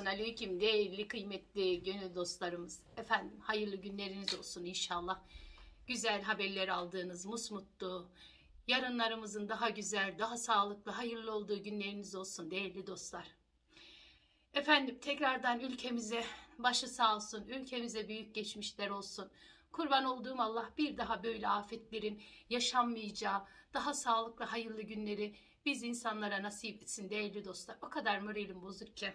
Aleyküm değerli kıymetli gönül dostlarımız. Efendim hayırlı günleriniz olsun inşallah. Güzel haberler aldığınız musmutlu, yarınlarımızın daha güzel, daha sağlıklı, hayırlı olduğu günleriniz olsun değerli dostlar. Efendim tekrardan ülkemize başı sağ olsun, ülkemize büyük geçmişler olsun. Kurban olduğum Allah bir daha böyle afetlerin yaşanmayacağı, daha sağlıklı, hayırlı günleri biz insanlara nasip etsin değerli dostlar. O kadar moralim bozuk ki.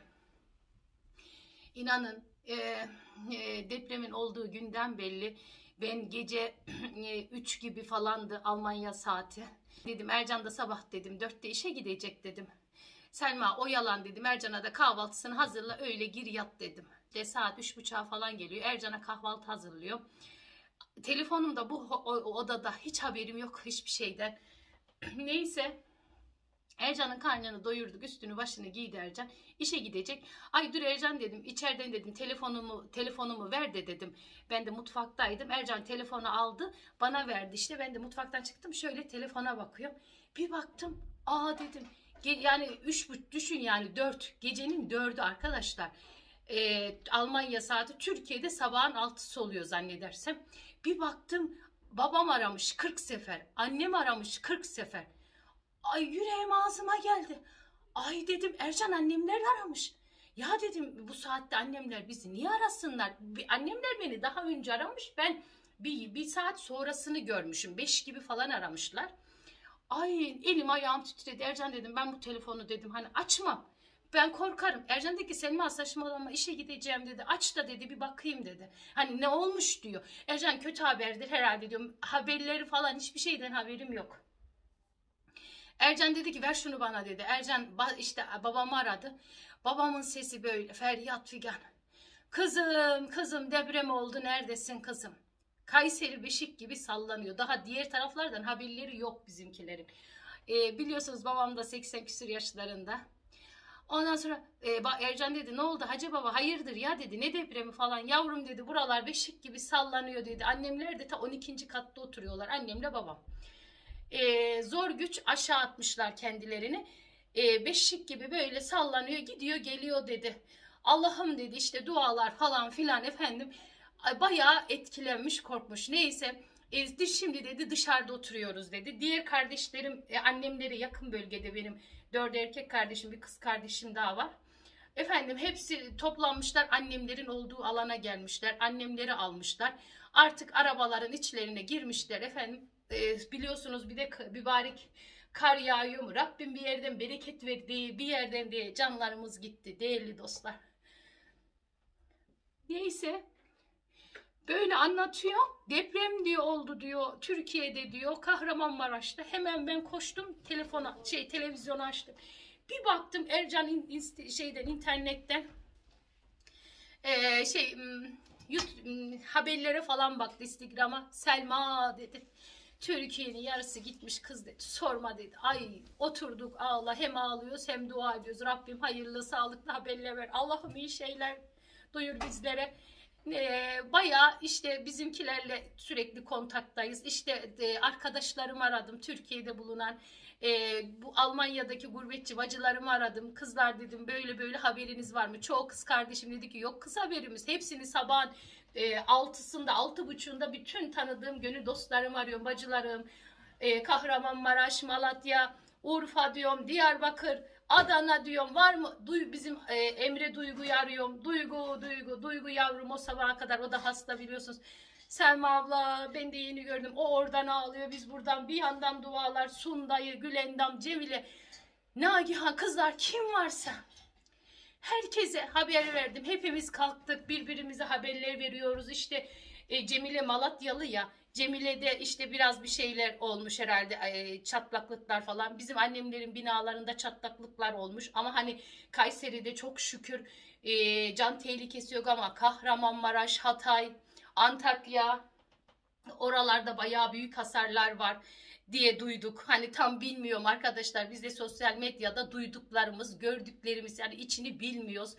İnanın depremin olduğu günden belli ben gece 3 gibi falandı Almanya saati. Dedim Ercan da sabah dedim 4'te işe gidecek dedim. Selma oyalan dedim, Ercan'a da kahvaltısını hazırla öyle gir yat dedim. De saat 3.30'a falan geliyor, Ercan'a kahvaltı hazırlıyor. Telefonumda bu odada, hiç haberim yok hiçbir şeyden. Neyse. Ercan'ın karnını doyurduk, üstünü başını giydi Ercan. İşe gidecek. Ay dur Ercan dedim, içeriden dedim telefonumu ver de dedim. Ben de mutfaktaydım. Ercan telefonu aldı, bana verdi işte. Ben de mutfaktan çıktım, şöyle telefona bakıyorum. Bir baktım, aa dedim. Yani 3 düşün yani 4, gecenin 4'ü arkadaşlar. Almanya saati, Türkiye'de sabahın 6'sı oluyor zannedersem. Bir baktım, babam aramış 40 sefer, annem aramış 40 sefer. Ay yüreğim ağzıma geldi. Ay dedim Ercan annemler aramış. Ya dedim bu saatte annemler bizi niye arasınlar? Annemler beni daha önce aramış. Ben bir saat sonrasını görmüşüm. 5 gibi falan aramışlar. Ay elim ayağım titredi. Ercan dedim ben bu telefonu dedim hani açmam. Ben korkarım. Ercan dedi ki Selma saçmalama işe gideceğim dedi. Aç da dedi bir bakayım dedi. Hani ne olmuş diyor. Ercan kötü haberdir herhalde diyorum. Haberleri falan hiçbir şeyden haberim yok. Ercan dedi ki ver şunu bana dedi. Ercan işte babamı aradı. Babamın sesi böyle feryat figan. Kızım deprem oldu neredesin kızım? Kayseri Beşik gibi sallanıyor. Daha diğer taraflardan haberleri yok bizimkilerin. Biliyorsunuz babam da 80 küsur yaşlarında. Ondan sonra Ercan dedi ne oldu Hacı baba hayırdır ya dedi, ne depremi falan yavrum dedi, buralar Beşik gibi sallanıyor dedi. Annemler de ta 12. katta oturuyorlar, annemle babam. Zor güç aşağı atmışlar kendilerini. Beşik gibi böyle sallanıyor gidiyor geliyor dedi. Allah'ım dedi işte dualar falan filan efendim. Bayağı etkilenmiş korkmuş. Neyse şimdi dedi dışarıda oturuyoruz dedi. Diğer kardeşlerim annemleri yakın bölgede, benim 4 erkek kardeşim bir kız kardeşim daha var. Efendim hepsi toplanmışlar, annemlerin olduğu alana gelmişler. Annemleri almışlar. Artık arabaların içlerine girmişler efendim. Biliyorsunuz bir de mübarek kar yağıyor mu? Rabbim bir yerden bereket verdi, bir yerden de canlarımız gitti değerli dostlar. Neyse böyle anlatıyor. Deprem diyor oldu diyor Türkiye'de diyor, Kahramanmaraş'ta. Hemen ben koştum televizyonu açtım. Bir baktım Ercan internetten haberlere falan baktı, Instagram'a. Selma dedi. Türkiye'nin yarısı gitmiş kız dedi. Sorma dedi. Ay oturduk ağla, hem ağlıyoruz hem dua ediyoruz. Rabbim hayırlı sağlıklı haberler ver. Allah'ım iyi şeyler duyur bizlere. Bayağı işte bizimkilerle sürekli kontaktayız. İşte arkadaşlarımı aradım. Türkiye'de bulunan bu Almanya'daki gurbetçi bacılarımı aradım. Kızlar dedim böyle böyle haberiniz var mı? Çoğu kız kardeşim dedi ki yok kız haberimiz. Hepsini sabahın 6'sında 6.30'unda bütün tanıdığım gönül dostlarımı arıyorum. Bacılarım, Kahramanmaraş, Malatya, Urfa diyorum, Diyarbakır, Adana diyorum, var mı? Bizim Emre Duygu'yu arıyorum. Duygu yavrum o sabaha kadar, o da hasta biliyorsunuz. Selma abla ben de yeni gördüm. O oradan ağlıyor, biz buradan, bir yandan dualar. Sunda'yı, Gülendam, Cemile, Nagihan, kızlar kim varsa herkese haber verdim. Hepimiz kalktık, birbirimize haberler veriyoruz. İşte Cemile Malatyalı ya. Cemile'de işte biraz bir şeyler olmuş herhalde, çatlaklıklar falan. Bizim annemlerin binalarında çatlaklıklar olmuş. Ama hani Kayseri'de çok şükür can tehlikesi yok, ama Kahramanmaraş, Hatay, Antakya, oralarda bayağı büyük hasarlar var diye duyduk. Hani tam bilmiyorum arkadaşlar. Biz de sosyal medyada duyduklarımız, gördüklerimiz, yani içini bilmiyoruz.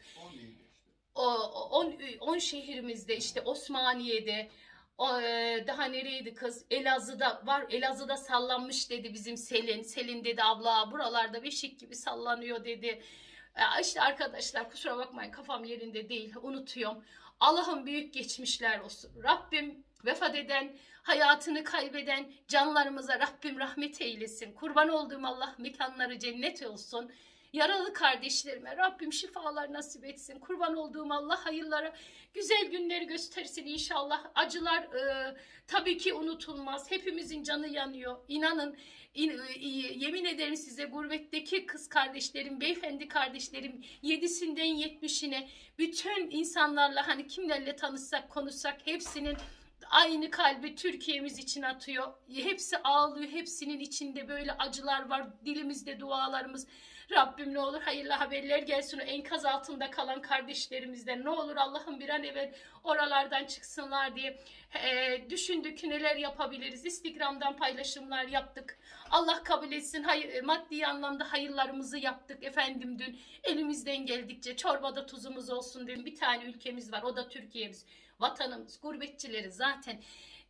10 şehrimizde, işte Osmaniye'de, daha nereydi kız? Elazığ'da var. Elazığ'da sallanmış dedi bizim Selin. Selin dedi abla buralarda beşik gibi sallanıyor dedi. İşte arkadaşlar kusura bakmayın, kafam yerinde değil, unutuyorum. Allah'ım büyük geçmişler olsun. Rabbim vefat eden, hayatını kaybeden canlarımıza Rabbim rahmet eylesin. Kurban olduğum Allah mekanları cennet olsun. Yaralı kardeşlerime Rabbim şifalar nasip etsin. Kurban olduğum Allah hayırlara, güzel günleri göstersin inşallah. Acılar tabii ki unutulmaz. Hepimizin canı yanıyor. İnanın, yemin ederim size, gurbetteki kız kardeşlerim, beyefendi kardeşlerim, 7'sinden 70'ine bütün insanlarla, hani kimlerle tanışsak konuşsak, hepsinin aynı kalbi Türkiye'miz için atıyor. Hepsi ağlıyor. Hepsinin içinde böyle acılar var. Dilimizde dualarımız. Rabbim ne olur hayırlı haberler gelsin o enkaz altında kalan kardeşlerimizden. Ne olur Allah'ım bir an evvel oralardan çıksınlar diye düşündük, neler yapabiliriz. Instagram'dan paylaşımlar yaptık. Allah kabul etsin. Maddi anlamda hayırlarımızı yaptık. Efendim dün elimizden geldikçe çorbada tuzumuz olsun dedim. Bir tane ülkemiz var, o da Türkiye'miz. Vatanımız, gurbetçileri zaten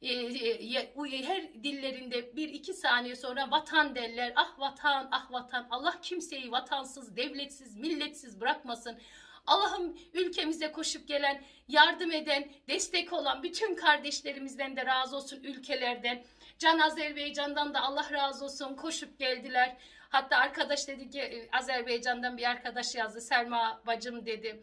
her dillerinde 1-2 saniye sonra vatan derler. Ah vatan, ah vatan. Allah kimseyi vatansız, devletsiz, milletsiz bırakmasın. Allah'ım ülkemize koşup gelen, yardım eden, destek olan bütün kardeşlerimizden de razı olsun, ülkelerden. Can Azerbaycan'dan da Allah razı olsun, koşup geldiler. Hatta arkadaş dedi ki, Azerbaycan'dan bir arkadaş yazdı, Selma bacım dedi.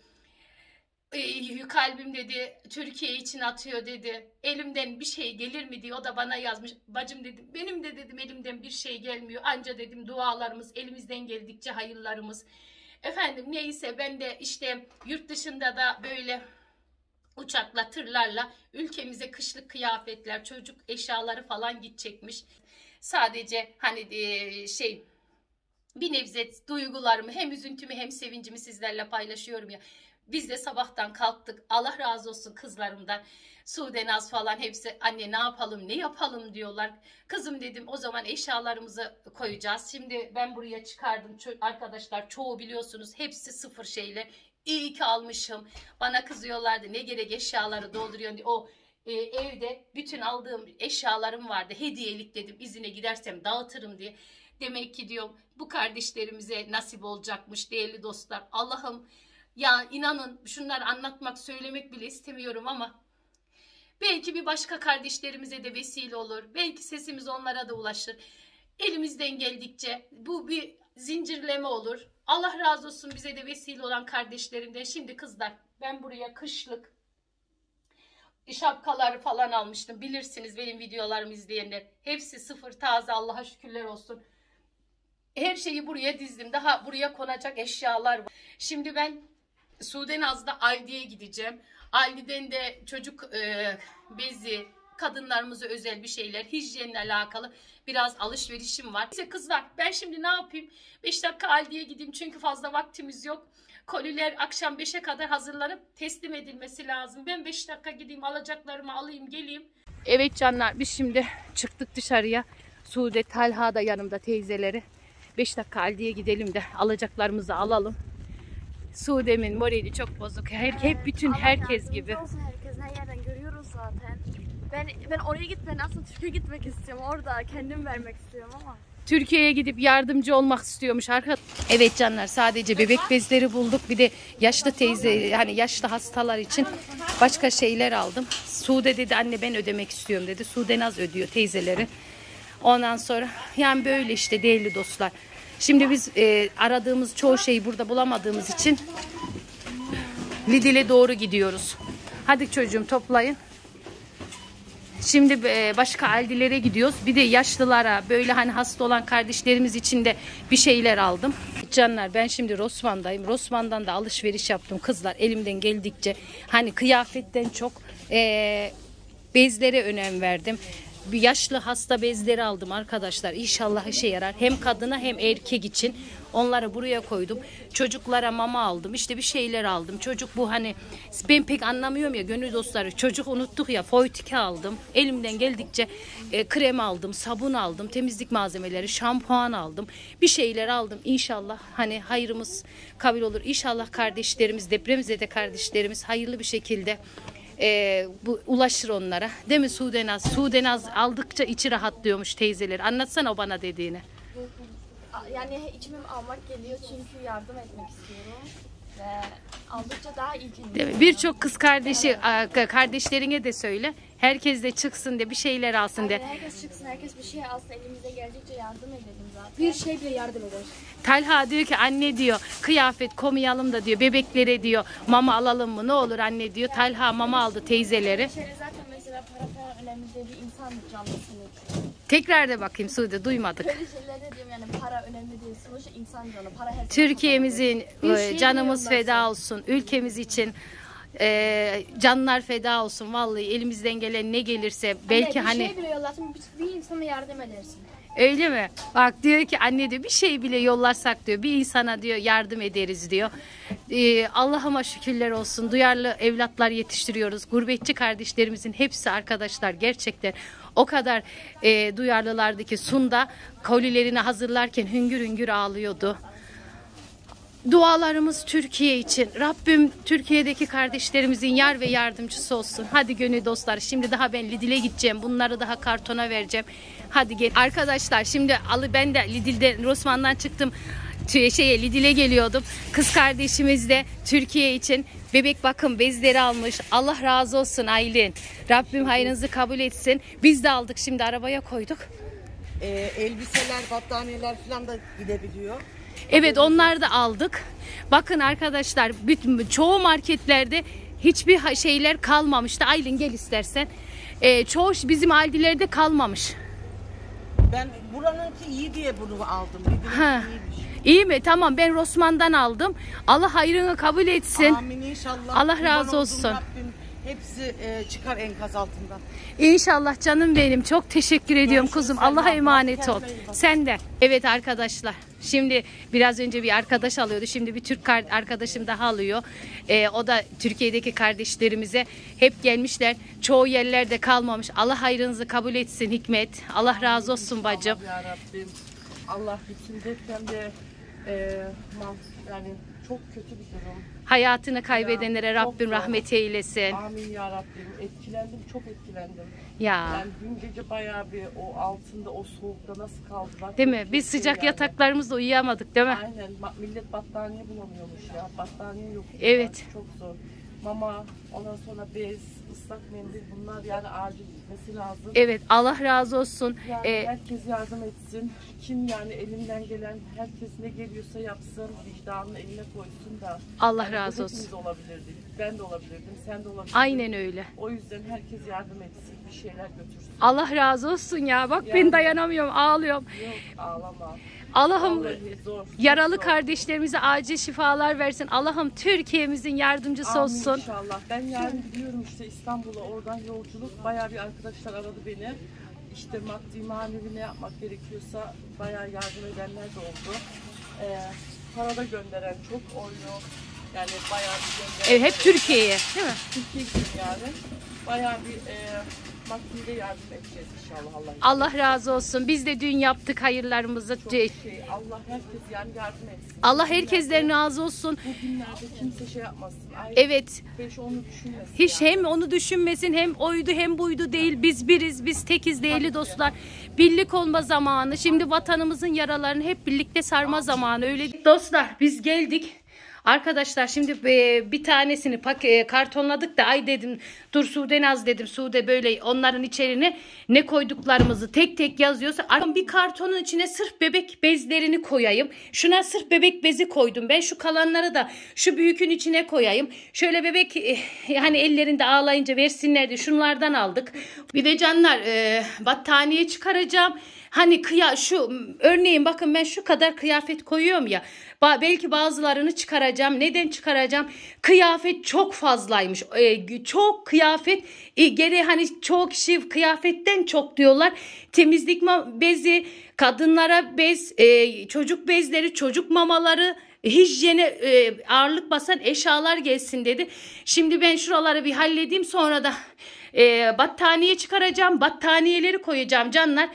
Kalbim dedi Türkiye için atıyor dedi. Elimden bir şey gelir mi diye o da bana yazmış. Bacım dedim, benim de dedim elimden bir şey gelmiyor. Anca dedim dualarımız, elimizden geldikçe hayırlarımız. Efendim neyse, ben de işte yurt dışında da böyle uçakla, tırlarla ülkemize kışlık kıyafetler, çocuk eşyaları falan gidecekmiş. Sadece hani bir nebze duygularımı, hem üzüntümü hem sevincimi sizlerle paylaşıyorum ya. Biz de sabahtan kalktık. Allah razı olsun kızlarımdan. Sude, Naz falan hepsi anne ne yapalım, ne yapalım diyorlar. Kızım dedim, o zaman eşyalarımızı koyacağız. Şimdi ben buraya çıkardım. Arkadaşlar çoğu biliyorsunuz hepsi sıfır şeyler. İyi ki almışım. Bana kızıyorlardı, ne gerek eşyaları dolduruyorsun diye. O evde bütün aldığım eşyalarım vardı. Hediyelik dedim, izine gidersem dağıtırım diye. Demek ki diyorum bu kardeşlerimize nasip olacakmış değerli dostlar. Allah'ım, ya inanın şunları anlatmak, söylemek bile istemiyorum ama belki bir başka kardeşlerimize de vesile olur. Belki sesimiz onlara da ulaşır. Elimizden geldikçe bu bir zincirleme olur. Allah razı olsun bize de vesile olan kardeşlerimden. Şimdi kızlar, ben buraya kışlık şapkaları falan almıştım. Bilirsiniz benim videolarımı izleyenler. Hepsi sıfır taze, Allah'a şükürler olsun. Her şeyi buraya dizdim. Daha buraya konacak eşyalar var. Şimdi ben Sude Naz'da Aldi'ye gideceğim. Aldi'den de çocuk bezi, kadınlarımıza özel bir şeyler, hijyenle alakalı biraz alışverişim var. Neyse kızlar, ben şimdi ne yapayım? 5 dakika Aldi'ye gideyim çünkü fazla vaktimiz yok. Koliler akşam 5'e kadar hazırlanıp teslim edilmesi lazım. Ben 5 dakika gideyim, alacaklarımı alayım geleyim. Evet canlar, biz şimdi çıktık dışarıya. Sude, Talha da yanımda, teyzeleri. 5 dakika Aldi'ye gidelim de alacaklarımızı alalım. Sude'min morali çok bozuk. Hep bütün herkes gibi. Herkes her yerden görüyoruz zaten. Ben oraya gitmeden aslında Türkiye'ye gitmek istiyorum. Orada kendim vermek istiyorum ama. Türkiye'ye gidip yardımcı olmak istiyormuş arkadaşlar. Evet canlar, sadece bebek bezleri bulduk. Bir de yaşlı teyze, hani yaşlı hastalar için başka şeyler aldım. Sude dedi anne ben ödemek istiyorum dedi. Sude Naz ödüyor teyzeleri. Ondan sonra yani böyle işte değerli dostlar. Şimdi biz aradığımız çoğu şeyi burada bulamadığımız için Lidl'e doğru gidiyoruz. Hadi çocuğum toplayın. Şimdi başka Aldi'lere gidiyoruz. Bir de yaşlılara, böyle hani hasta olan kardeşlerimiz için de bir şeyler aldım. Canlar, ben şimdi Rossmann'dayım. Rossmann'dan da alışveriş yaptım kızlar. Elimden geldikçe hani kıyafetten çok bezlere önem verdim. Bir yaşlı hasta bezleri aldım arkadaşlar. İnşallah işe yarar. Hem kadına hem erkek için. Onları buraya koydum. Çocuklara mama aldım. İşte bir şeyler aldım. Çocuk bu hani ben pek anlamıyorum ya gönül dostları. Çocuk unuttuk ya, Foytike aldım. Elimden geldikçe krem aldım, sabun aldım, temizlik malzemeleri, şampuan aldım. Bir şeyler aldım. İnşallah hani hayrımız kabul olur. İnşallah kardeşlerimiz, depremzede kardeşlerimiz hayırlı bir şekilde bu ulaşır onlara. Değil mi Sude Naz? Sude Naz aldıkça içi rahatlıyormuş teyzeleri. Anlatsana o bana dediğini. yani içimim almak geliyor çünkü yardım etmek istiyorum. Ve aldıkça daha iyi kendimi. Birçok kız kardeşi, kardeşlerine de söyle. Herkes de çıksın de bir şeyler alsın de. Yani herkes çıksın, herkes bir şey alsın. Elimize geldikçe yardım edelim zaten. Bir şey bile yardım eder. Talha diyor ki anne diyor kıyafet koymayalım da diyor bebeklere diyor mama alalım mı ne olur anne diyor. Talha mama aldı teyzeleri. Şöyle zaten mesela para falan önemli değil, bir insan canlısını. Tekrar da bakayım Sude duymadık. Böyle şeylerde diyorum yani para önemli değil. Sonuçta insan canı. Para her Türkiye'mizin şey canımız bile feda olsun. Ülkemiz için canlar feda olsun. Vallahi elimizden gelen ne gelirse belki bir hani şey bile yollarsın bir insana yardım edersin. öyle mi? Bak diyor ki anne diyor bir şey bile yollarsak diyor bir insana diyor yardım ederiz diyor. Allah'ıma şükürler olsun. Duyarlı evlatlar yetiştiriyoruz. Gurbetçi kardeşlerimizin hepsi arkadaşlar gerçekten o kadar duyarlılardı ki Sunda kolilerini hazırlarken hüngür hüngür ağlıyordu. Dualarımız Türkiye için. Rabbim Türkiye'deki kardeşlerimizin yar ve yardımcısı olsun. Hadi gönül dostlar. Şimdi daha ben Lidl'e gideceğim. Bunları daha kartona vereceğim. Hadi gel. Arkadaşlar şimdi ben de Lidl'den Rossmann'dan çıktım. Lidl'e geliyordum. Kız kardeşimiz de Türkiye için bebek bakım bezleri almış. Allah razı olsun Aylin. Rabbim hayrınızı kabul etsin. Biz de aldık şimdi arabaya koyduk. Elbiseler, battaniyeler falan da gidebiliyor. Evet onlar da aldık. Bakın arkadaşlar çoğu marketlerde hiçbir şeyler kalmamıştı. Aylin gel istersen. Çoğu bizim Aldi'lerde kalmamış. Ben buranınki iyi diye bunu aldım. Ha. İyi mi? Tamam ben Rossmann'dan aldım. Allah hayrını kabul etsin. Amin inşallah. Allah razı Kurban olsun. oldum Rabbim. Hepsi çıkar enkaz altından. İnşallah canım benim. Çok teşekkür ediyorum Görüşürüz kuzum. Selma Allah'a abla. emanet ol. Kendine iyi bak. Sen de. Evet arkadaşlar. Şimdi biraz önce bir arkadaş alıyordu. Şimdi bir Türk arkadaşım daha alıyor. O da Türkiye'deki kardeşlerimize hep gelmişler. Çoğu yerlerde kalmamış. Allah hayrınızı kabul etsin Hikmet. Allah razı olsun bacım. Ya Rabbim. Allah bütün depremde yani çok kötü bir durum. Hayatını kaybedenlere Ya, çok Rabbim zor. rahmet eylesin. Amin ya Rabbim. Etkilendim, çok etkilendim. Ya. Yani dün gece bayağı bir o altında, o soğukta nasıl kaldılar? Değil Çok mi? Biz kötü sıcak yani. yataklarımızda uyuyamadık değil mi? Aynen. Millet battaniye bulamıyormuş ya. Battaniye yok. Evet. Çok zor. Mama, ondan sonra bez, ıslak mendil bunlar yani acil gitmesi lazım. Evet Allah razı olsun. Yani herkes yardım etsin. Kim yani elinden gelen herkes ne geliyorsa yapsın. Vicdanını eline koysun da. Allah Yani razı hepimiz olsun. olabilirdik. Ben de olabilirdim. Sen de olabilirdin. Aynen öyle. O yüzden herkes yardım etsin. Bir şeyler götürsün. Allah razı olsun ya. Bak ben Yani. dayanamıyorum, ağlıyorum. Yok ağlama. Allah'ım Vallahi zor. yaralı Çok zor. kardeşlerimize acil şifalar versin. Allah'ım Türkiye'mizin yardımcısı Amin olsun. inşallah. Ben yarın gidiyorum işte İstanbul'a, oradan yolculuk. Bayağı bir arkadaşlar aradı beni. İşte maddi manevi ne yapmak gerekiyorsa bayağı yardım edenler de oldu. Para da gönderen çok oluyor. Yani bayağı bir gönderen. Evet, hep Türkiye'ye değil mi? Türkiye gidiyorum yani. Bayağı bir maddi de yardım edeceğiz inşallah Allah'ın. Allah razı olsun. Biz de dün yaptık hayırlarımızı. Allah herkes yani yardım etsin. Allah herkesten razı olsun. Bu günlerde kimse şey yapmasın. Ay, Evet. Beş onu düşünmesin. Hiç yani. hem onu düşünmesin hem oydu hem buydu değil. Biz biriz, biz tekiz değerli dostlar. Birlik olma zamanı. Şimdi vatanımızın yaralarını hep birlikte sarma zamanı. Öyle dostlar biz geldik. Arkadaşlar şimdi bir tanesini kartonladık da ay dedim dur Sude Naz dedim Sude böyle onların içerine ne koyduklarımızı tek tek yazıyorsa bir kartonun içine sırf bebek bezlerini koyayım. Şuna sırf bebek bezi koydum ben şu kalanları da şu büyükün içine koyayım. Şöyle bebek hani ellerinde ağlayınca versinler diye şunlardan aldık. Bir de canlar battaniye çıkaracağım. Hani şu örneğin bakın ben şu kadar kıyafet koyuyorum ya. Belki bazılarını çıkaracağım. Neden çıkaracağım? Kıyafet çok fazlaymış. Çok kıyafet. Geri hani çoğu kişi kıyafetten çok diyorlar. Temizlik bezi, kadınlara bez, çocuk bezleri, çocuk mamaları, hijyene ağırlık basan eşyalar gelsin dedi. Şimdi ben şuraları bir halledeyim. Sonra da battaniye çıkaracağım. Battaniyeleri koyacağım canlar.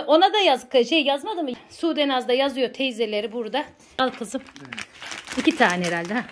ona da yazmadı mı? Sudenaz da yazıyor, teyzeleri burada. Al kızım. 2 tane herhalde. Ha.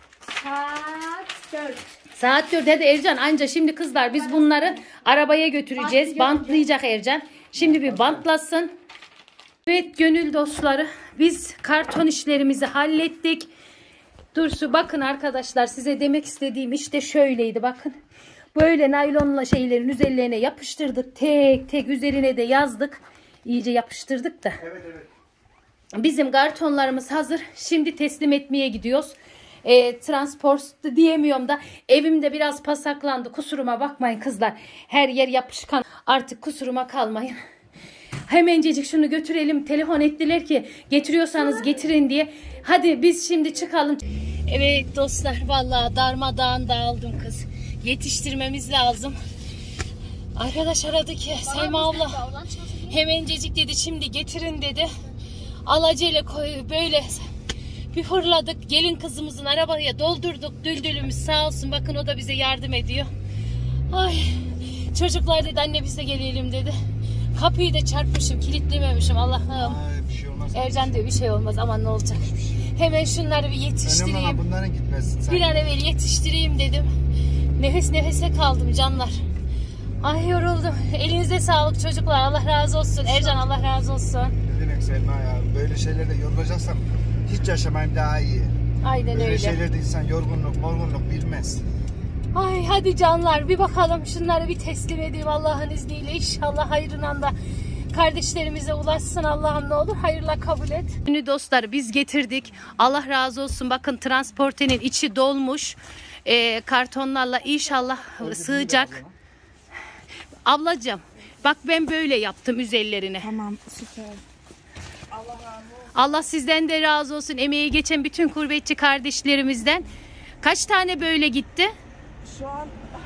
Saat 4. Saat 4. Hadi Ercan, anca şimdi kızlar biz bunları arabaya götüreceğiz. Bantlayacak Ercan. Şimdi bir bantlasın. Evet gönül dostları, biz karton işlerimizi hallettik. Dursu bakın arkadaşlar, size demek istediğim işte şöyleydi, bakın. Böyle naylonla şeylerin üzerlerine yapıştırdık. Tek tek üzerine de yazdık. İyice yapıştırdık da. Evet evet. Bizim kartonlarımız hazır. Şimdi teslim etmeye gidiyoruz. Transport diyemiyorum da evimde biraz pasaklandı. Kusuruma bakmayın kızlar. Her yer yapışkan. Artık kusuruma kalmayın. Hemencecik şunu götürelim. Telefon ettiler ki getiriyorsanız getirin diye. Hadi biz şimdi çıkalım. Evet dostlar, vallahi darmadağın dağıldım kız. Yetiştirmemiz lazım. Arkadaş aradı ki Selma abla hemencecik dedi, şimdi getirin dedi. Alacele koy böyle bir fırladık. Gelin kızımızın arabaya doldurduk. Düldülümüz sağ olsun, bakın o da bize yardım ediyor. Ay çocuklar dedi anne biz de gelelim dedi. Kapıyı da çarpmışım, kilitlememişim Allah'ım. Bir şey olmaz. Ercan diyor bir şey olmaz, aman ne olacak. Hemen şunları bir yetiştireyim. Önemli olan bunların gitmesin. Bir an evvel yetiştireyim dedim. Nefes nefese kaldım canlar. Ay yoruldum. Elinize sağlık çocuklar. Allah razı olsun. Ercan Allah razı olsun. Ne demek Selma ya? Böyle şeylerde yorulacaksam hiç yaşamayayım daha iyi. Aynen Böyle öyle. şeylerde insan yorgunluk bilmez. Ay hadi canlar bir bakalım, şunları bir teslim edeyim Allah'ın izniyle. İnşallah hayrından da kardeşlerimize ulaşsın Allah'ım, ne olur hayırla kabul et. Ünlü dostlar biz getirdik. Allah razı olsun, bakın transportenin içi dolmuş. Kartonlarla inşallah sığacak. Ablacığım bak ben böyle yaptım üzerlerine. Tamam süper. Allah sizden de razı olsun, emeği geçen bütün gurbetçi kardeşlerimizden. Kaç tane böyle gitti? Şu an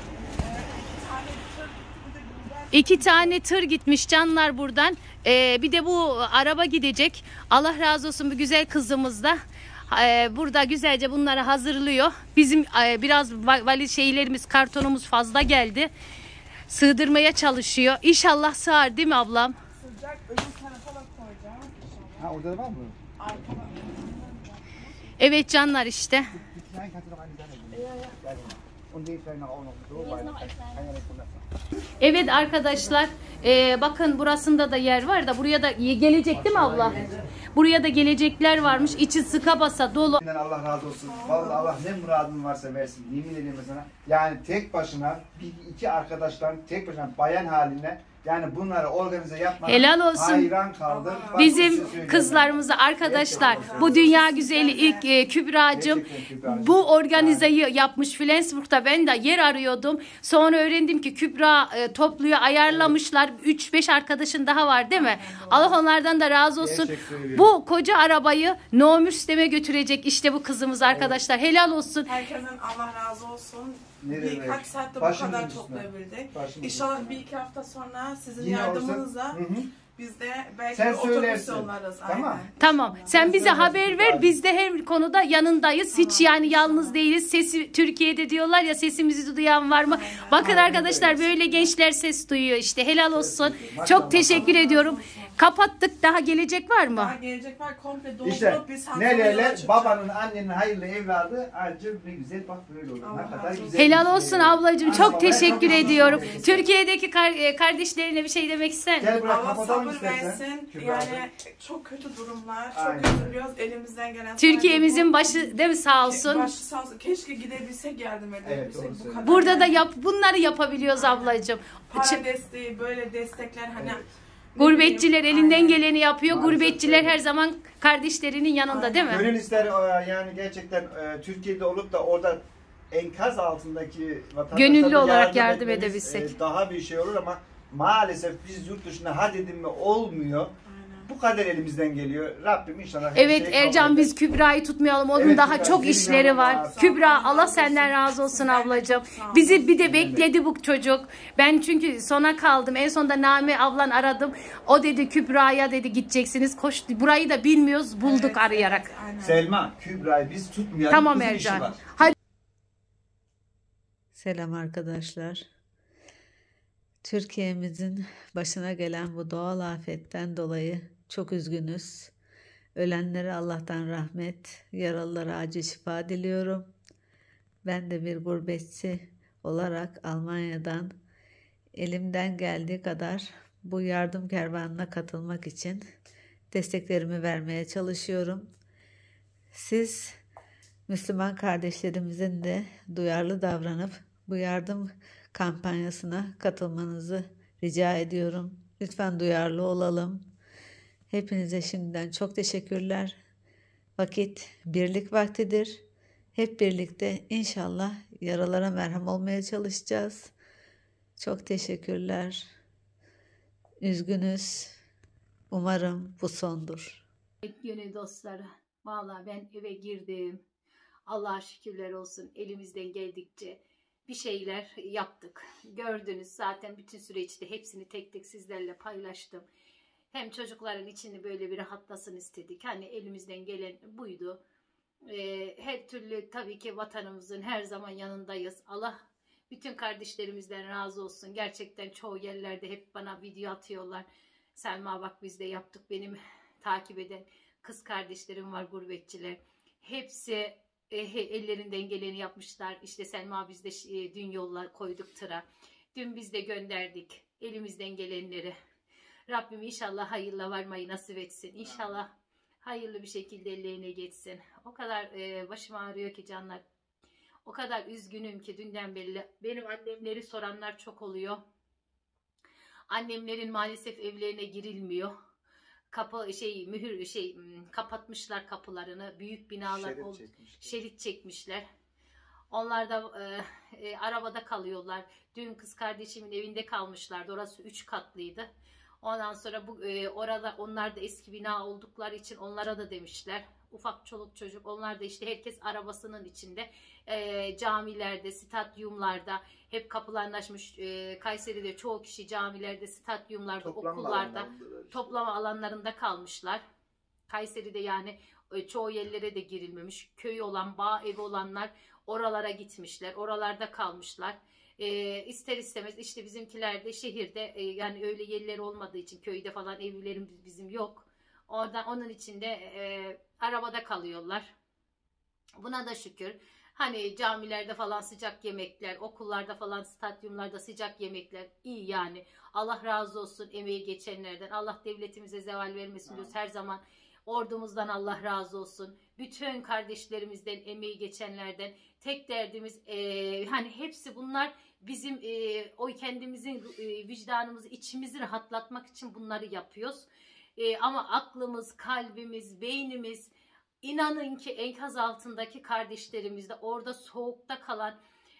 2 tane tır gitmiş canlar buradan. Bir de bu araba gidecek. Allah razı olsun bu güzel kızımız da. Burada güzelce bunları hazırlıyor. Bizim biraz valiz şeylerimiz, kartonumuz fazla geldi. Sığdırmaya çalışıyor. İnşallah sığar değil mi ablam? sıcak öbür tarafa da koyacağım. Ha orada da var mı? Evet canlar işte. Nein, kannst du noch eine Sache nehmen. Und den vielleicht noch auch noch so, weil kann ja nicht wunderbar. Evet arkadaşlar, bakın burasında da yer var da buraya da gelecek değil mi abla? Buraya da gelecekler varmış. İçi sıka basa dolu. Allah razı olsun. Vallahi Allah ne muradın varsa versin. Yemin ederim sana. Yani tek başına iki arkadaştan tek başına bayan haline, yani bunları organize yapmak Helal olsun. hayran kaldım. Bak, Bizim kızlarımıza arkadaşlar, bu dünya güzeli ilk Kübra'cığım bu organizeyi yapmış Flensburg'da. Ben de yer arıyordum. Sonra öğrendim ki Kübra topluyor, ayarlamışlar. 3-5 arkadaşın daha var değil mi? Allah onlardan da razı olsun. Bu koca arabayı No Müslim'e götürecek işte bu kızımız arkadaşlar. Helal olsun. Herkesten Allah razı olsun. Ne demek? Birkaç saatte bu Başımızın kadar üstüne. toplayabildik. Başımızın İnşallah üstüne. 1-2 hafta sonra sizin Yine yardımınızla olsa- Hı hı. biz de belki Sen bir otobüs söylersin. yollarız. Tamam. Aynen. Tamam. Sen bize haber ver. Biz de her konuda yanındayız. Hiç yani yalnız değiliz. Sesi Türkiye'de diyorlar ya, sesimizi duyan var mı? Bakın arkadaşlar böyle gençler ses duyuyor işte. Helal olsun. Çok teşekkür ediyorum. Kapattık. Daha gelecek var mı? Daha gelecek var, komple doldurup İşte biz ne derler? çıkacağız. Babanın, annenin hayırlı evladı acı ne güzel, bak böyle olur. Ne kadar güzel. Helal bir şey. olsun ablacığım. Çok Ay, teşekkür çok ediyorum. teşekkür ederim. Türkiye'deki kardeşlerine bir şey demek ister misin? Gel buraya Allah kapatalım sabır istersen. versin. Kübra'cığım. Yani çok kötü durumlar. Aynen. Çok üzülüyoruz. Elimizden gelen Türkiye'mizin sadece başı değil mi sağ bu. olsun. Başı sağ olsun. Keşke gidebilsek, yardım edebilsek. doğru bu söylüyorsun. kadar. Burada da yani bunları yapabiliyoruz ablacığım. para desteği, böyle destekler hani Gurbetçiler elinden Aynen. geleni yapıyor. Maalesef Gurbetçiler öyle. her zaman kardeşlerinin yanında değil mi? Gönül ister yani gerçekten Türkiye'de olup da orada enkaz altındaki vatandaşlara Gönüllü olarak yardım etmemiz, edebilsek. daha bir şey olur ama maalesef biz yurt dışına had edinme olmuyor. Bu kadar elimizden geliyor. Rabbim inşallah her Evet şeyi kabul Ercan eder. biz Kübra'yı tutmayalım. Onun Evet, daha Kübra, çok senin işleri yanında var. var. Kübra Sağ ol, Allah senden razı olsun Sizden de ablacığım. çok sağ olun. Bizi bir de bekledi bu çocuk. Ben çünkü sona kaldım. En sonunda Name ablan aradım. O dedi Kübra'ya dedi gideceksiniz. Koş, burayı da bilmiyoruz. Bulduk Evet, arayarak. evet, aynen. Selma, Kübra'yı biz tutmayalım. Tamam bizim işi Ercan. var. Hadi. Selam arkadaşlar. Türkiye'mizin başına gelen bu doğal afetten dolayı çok üzgünüz. Ölenlere Allah'tan rahmet, yaralılara acil şifa diliyorum. Ben de bir gurbetçi olarak Almanya'dan elimden geldiği kadar bu yardım kervanına katılmak için desteklerimi vermeye çalışıyorum. Siz Müslüman kardeşlerimizin de duyarlı davranıp bu yardım kampanyasına katılmanızı rica ediyorum. Lütfen duyarlı olalım. Hepinize şimdiden çok teşekkürler. Vakit birlik vaktidir. Hep birlikte inşallah yaralara merhem olmaya çalışacağız. Çok teşekkürler. Üzgünüz. Umarım bu sondur. Gönül dostları, vallahi ben eve girdim. Allah'a şükürler olsun, elimizden geldikçe bir şeyler yaptık. Gördünüz zaten bütün süreçte hepsini tek tek sizlerle paylaştım. Hem çocukların içini böyle bir rahatlasın istedik. Hani elimizden gelen buydu. Her türlü tabii ki vatanımızın her zaman yanındayız. Allah bütün kardeşlerimizden razı olsun. Gerçekten çoğu yerlerde hep bana video atıyorlar. Selma bak biz de yaptık. Benim takip eden kız kardeşlerim var, gurbetçiler. Hepsi ellerinden geleni yapmışlar. İşte Selma biz de dün yolla koyduk tıra. Dün biz de gönderdik elimizden gelenleri. Rabbim inşallah hayırla varmayı nasip etsin. İnşallah hayırlı bir şekilde ellerine geçsin. O kadar başım ağrıyor ki canlar. O kadar üzgünüm ki dünden beri. Benim annemleri soranlar çok oluyor. Annemlerin maalesef evlerine girilmiyor. Kapatmışlar kapılarını. Büyük binalar şerit çekmişler. Onlar da arabada kalıyorlar. Dün kız kardeşimin evinde kalmışlardı. Orası 3 katlıydı. Ondan sonra orada onlar da eski bina oldukları için onlara da demişler. Ufak çoluk çocuk, onlar da işte herkes arabasının içinde, camilerde, stadyumlarda hep kapılarını açmış. Kayseri'de çoğu kişi camilerde, stadyumlarda, okullarda, toplama alanlarında kalmışlar. Kayseri'de yani çoğu yerlere de girilmemiş. Köyü olan, bağ evi olanlar oralara gitmişler, oralarda kalmışlar. İster istemez işte bizimkiler de şehirde yani öyle yerler olmadığı için köyde falan evlerimiz bizim yok. Onun için de arabada kalıyorlar. Buna da şükür. Hani camilerde falan sıcak yemekler, okullarda falan, stadyumlarda sıcak yemekler iyi yani. Allah razı olsun emeği geçenlerden. Allah devletimize zeval vermesin diyoruz her zaman. Ordumuzdan Allah razı olsun. Bütün kardeşlerimizden, emeği geçenlerden. Tek derdimiz hani hepsi bunlar bizim o kendimizin vicdanımızı, içimizi rahatlatmak için bunları yapıyoruz. Ama aklımız, kalbimiz, beynimiz, inanın ki enkaz altındaki kardeşlerimizde, orada soğukta kalan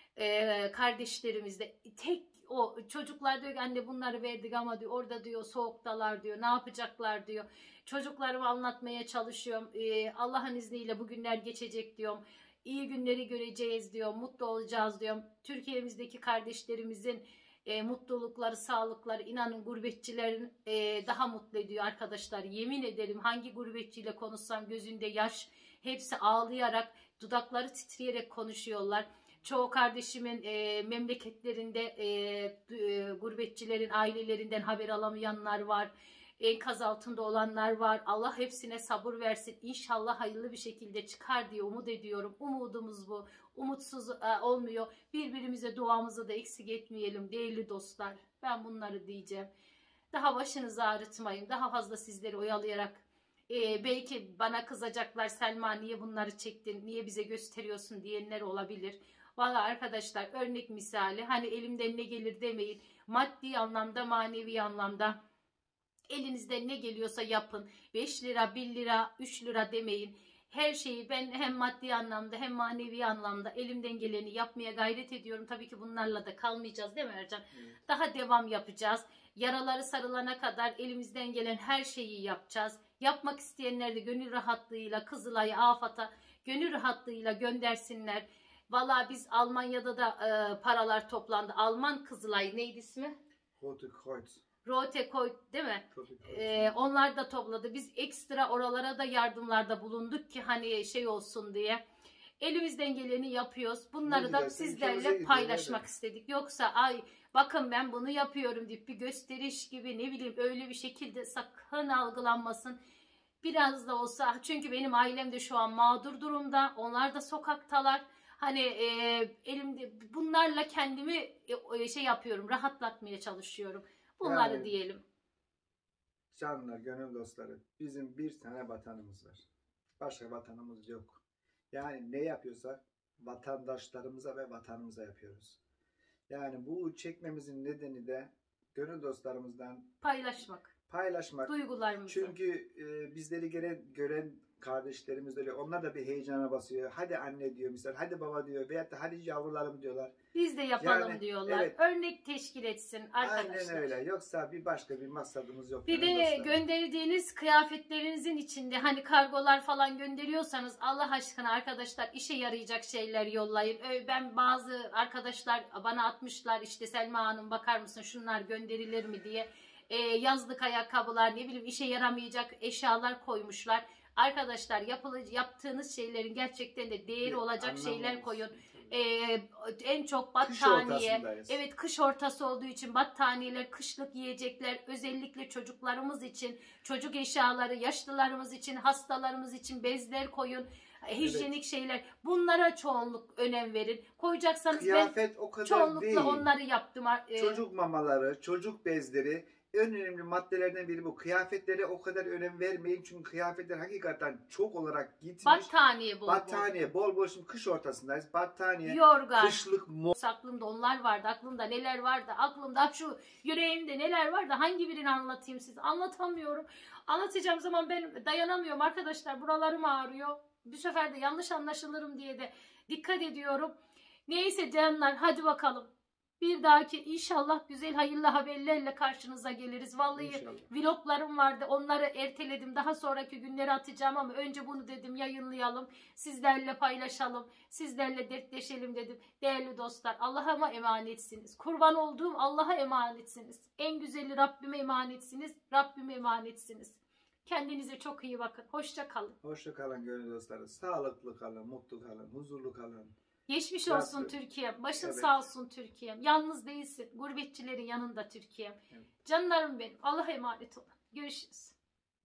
kardeşlerimizde, tek o çocuklar diyor ki anne bunları verdik ama diyor orada diyor soğuktalar diyor, ne yapacaklar diyor. Çocuklarımı anlatmaya çalışıyorum. Allah'ın izniyle bu günler geçecek diyorum. İyi günleri göreceğiz diyor, mutlu olacağız diyorum. Türkiye'mizdeki kardeşlerimizin mutlulukları, sağlıkları inanın gurbetçilerin daha mutlu ediyor arkadaşlar. Yemin ederim hangi gurbetçiyle konuşsam gözünde yaş, hepsi ağlayarak, dudakları titreyerek konuşuyorlar. Çoğu kardeşimin memleketlerinde gurbetçilerin ailelerinden haber alamayanlar var. Enkaz altında olanlar var. Allah hepsine sabır versin. İnşallah hayırlı bir şekilde çıkar diye umut ediyorum. Umudumuz bu. Umutsuz olmuyor. Birbirimize duamızı da eksik etmeyelim değerli dostlar. Ben bunları diyeceğim. Daha başınızı ağrıtmayın. Daha fazla sizleri oyalayarak belki bana kızacaklar. Selma niye bunları çektin? Niye bize gösteriyorsun diyenler olabilir. Valla arkadaşlar örnek misali hani elimden ne gelir demeyin. Maddi anlamda, manevi anlamda elinizden ne geliyorsa yapın. 5 lira, 1 lira, 3 lira demeyin. Her şeyi ben hem maddi anlamda hem manevi anlamda elimden geleni yapmaya gayret ediyorum. Tabii ki bunlarla da kalmayacağız değil mi Ercan? Evet. Daha devam yapacağız. Yaraları sarılana kadar elimizden gelen her şeyi yapacağız. Yapmak isteyenler de gönül rahatlığıyla Kızılay'a, AFAD'a gönül rahatlığıyla göndersinler. Valla biz Almanya'da da paralar toplandı. Alman Kızılay neydi ismi? Rote Kreuz. Rote Kreuz değil mi? Onlar da topladı. Biz ekstra oralara da yardımlarda bulunduk ki hani şey olsun diye. Elimizden geleni yapıyoruz. Bunları da sizlerle paylaşmak istedik. Yoksa ay bakın ben bunu yapıyorum deyip bir gösteriş gibi ne bileyim öyle bir şekilde sakın algılanmasın. Biraz da olsa, çünkü benim ailem de şu an mağdur durumda. Onlar da sokaktalar. Hani elimde bunlarla kendimi şey yapıyorum, rahatlatmaya çalışıyorum. Bunları Yani, diyelim. canlar, gönül dostları, bizim bir tane vatanımız var. Başka vatanımız yok. Yani ne yapıyorsak vatandaşlarımıza ve vatanımıza yapıyoruz. Yani bu çekmemizin nedeni de gönül dostlarımızdan Paylaşmak. Duygularımızı. Çünkü bizleri gören kardeşlerimiz oluyor. Onlar da bir heyecana basıyor. Hadi anne diyor misal, hadi baba diyor veyahut da hadi yavrularım diyorlar. Biz de yapalım Yani, diyorlar. evet. Örnek teşkil etsin arkadaşlar. Aynen öyle. Yoksa başka bir maksadımız yok. Bir de gönderdiğiniz kıyafetlerinizin içinde hani kargolar falan gönderiyorsanız Allah aşkına arkadaşlar işe yarayacak şeyler yollayın. Ben bazı arkadaşlar bana atmışlar, işte Selma Hanım bakar mısın şunlar gönderilir mi diye. Yazlık ayakkabılar, ne bileyim işe yaramayacak eşyalar koymuşlar. Arkadaşlar yaptığınız şeylerin gerçekten de değeri olacak şeyler koyun. En çok battaniye, evet kış ortası olduğu için battaniyeler, kışlık yiyecekler, özellikle çocuklarımız için, çocuk eşyaları, yaşlılarımız için, hastalarımız için bezler koyun. Hijyenik şeyler, bunlara çoğunluk önem verin. Koyacaksanız kıyafet ben o kadar çoğunlukla değil. onları yaptım. Çocuk mamaları, çocuk bezleri en önemli maddelerden biri bu. Kıyafetlere o kadar önem vermeyin çünkü kıyafetler hakikaten çok olarak gitmiş. Battaniye bol bol. Şimdi kış ortasındayız. Battaniye, yorgan, kışlık aklımda onlar vardı. Aklımda neler vardı? Aklımda şu yüreğimde neler vardı? Hangi birini anlatayım size? Anlatamıyorum. Anlatacağım zaman ben dayanamıyorum arkadaşlar. Buralarım ağrıyor. Bir sefer de yanlış anlaşılırım diye de dikkat ediyorum. Neyse canlar, hadi bakalım. Bir dahaki inşallah güzel hayırlı haberlerle karşınıza geliriz. Vallahi İnşallah. vloglarım vardı. Onları erteledim. Daha sonraki günleri atacağım ama önce bunu dedim yayınlayalım. Sizlerle paylaşalım. Sizlerle dertleşelim dedim. Değerli dostlar, Allah'a emanetsiniz. Kurban olduğum Allah'a emanetsiniz. En güzeli Rabbime emanetsiniz. Rabbime emanetsiniz. Kendinize çok iyi bakın. Hoşça kalın. Hoşça kalın gönül dostları. Sağlıklı kalın, mutlu kalın, huzurlu kalın. Geçmiş olsun Türkiye'm. Başın Evet. sağ olsun Türkiye'm. Yalnız değilsin. Gurbetçilerin yanında Türkiye'm. Evet. Canlarım benim. Allah'a emanet olun. Görüşürüz.